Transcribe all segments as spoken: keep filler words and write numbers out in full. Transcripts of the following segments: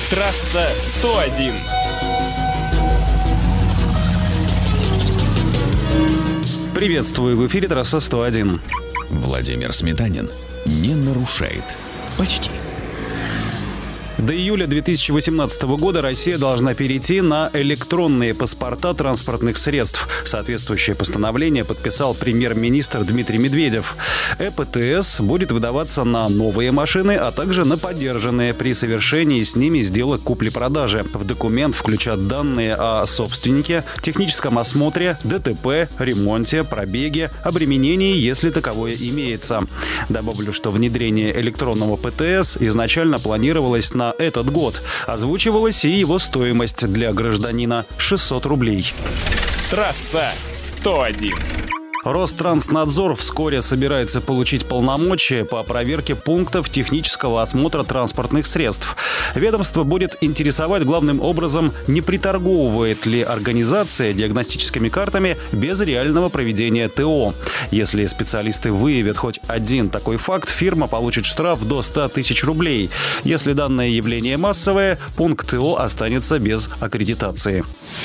Трасса сто один. Приветствую, в эфире трасса сто один. Владимир Сметанин не нарушает. Почти. До июля две тысячи восемнадцатого года Россия должна перейти на электронные паспорта транспортных средств. Соответствующее постановление подписал премьер-министр Дмитрий Медведев. э пэ тэ эс будет выдаваться на новые машины, а также на подержанные при совершении с ними сделок купли-продажи. В документ включат данные о собственнике, техническом осмотре, дэ тэ пэ, ремонте, пробеге, обременении, если таковое имеется. Добавлю, что внедрение электронного пэ тэ эс изначально планировалось на этот год. Озвучивалась и его стоимость для гражданина – шестьсот рублей. Трасса сто один. Ространснадзор вскоре собирается получить полномочия по проверке пунктов технического осмотра транспортных средств. Ведомство будет интересовать главным образом, не приторговывает ли организация диагностическими картами без реального проведения тэ о. Если специалисты выявят хоть один такой факт, фирма получит штраф до ста тысяч рублей. Если данное явление массовое, пункт тэ о останется без аккредитации.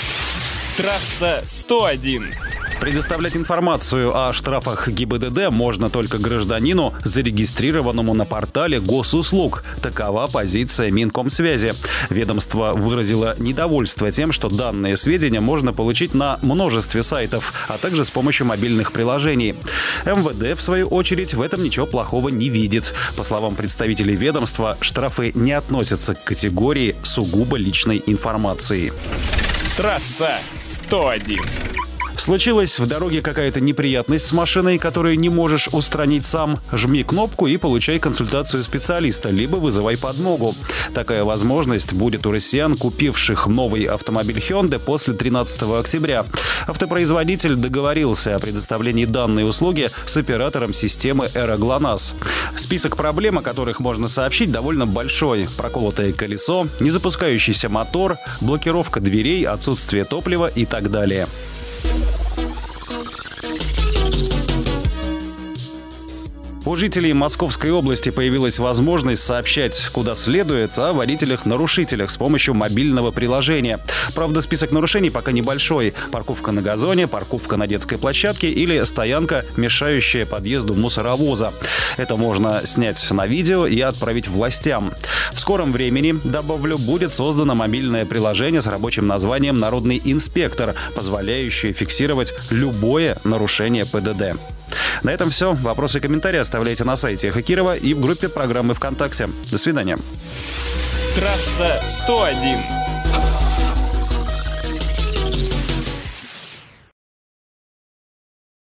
Трасса сто один. Предоставлять информацию о штрафах гэ и бэ дэ дэ можно только гражданину, зарегистрированному на портале госуслуг. Такова позиция Минкомсвязи. Ведомство выразило недовольство тем, что данные сведения можно получить на множестве сайтов, а также с помощью мобильных приложений. эм вэ дэ, в свою очередь, в этом ничего плохого не видит. По словам представителей ведомства, штрафы не относятся к категории сугубо личной информации. Трасса сто один. Случилась в дороге какая-то неприятность с машиной, которую не можешь устранить сам? Жми кнопку и получай консультацию специалиста, либо вызывай подмогу. Такая возможность будет у россиян, купивших новый автомобиль Hyundai после тринадцатого октября. Автопроизводитель договорился о предоставлении данной услуги с оператором системы Эра ГЛОНАСС. Список проблем, о которых можно сообщить, довольно большой. Проколотое колесо, незапускающийся мотор, блокировка дверей, отсутствие топлива и так далее. У жителей Московской области появилась возможность сообщать куда следует о водителях-нарушителях с помощью мобильного приложения. Правда, список нарушений пока небольшой. Парковка на газоне, парковка на детской площадке или стоянка, мешающая подъезду мусоровоза. Это можно снять на видео и отправить властям. В скором времени, добавлю, будет создано мобильное приложение с рабочим названием «Народный инспектор», позволяющее фиксировать любое нарушение пэ дэ дэ. На этом все. Вопросы и комментарии оставляйте на сайте Эхо Кирова и в группе программы ВКонтакте. До свидания. Трасса сто один.